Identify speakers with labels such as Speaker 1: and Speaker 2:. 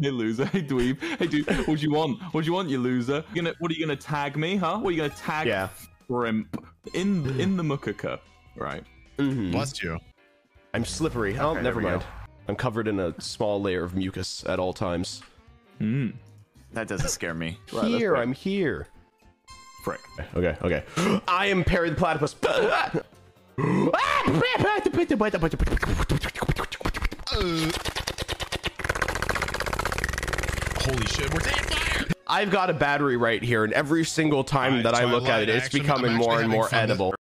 Speaker 1: Hey loser, hey dweeb, hey dude, what do you want? What do you want, you loser? What are you gonna tag me, huh? What are you gonna tag shrimp in the mukaka, right?
Speaker 2: Bless you.
Speaker 3: I'm slippery. Oh, never mind. I'm covered in a small layer of mucus at all times.
Speaker 4: That doesn't scare me.
Speaker 3: Here, I'm here.
Speaker 1: Frick.
Speaker 3: Okay. I am Perry the Platypus.
Speaker 2: Holy shit, we're taking fire!
Speaker 3: I've got a battery right here, and every single time that I look at it, it's becoming more and more edible.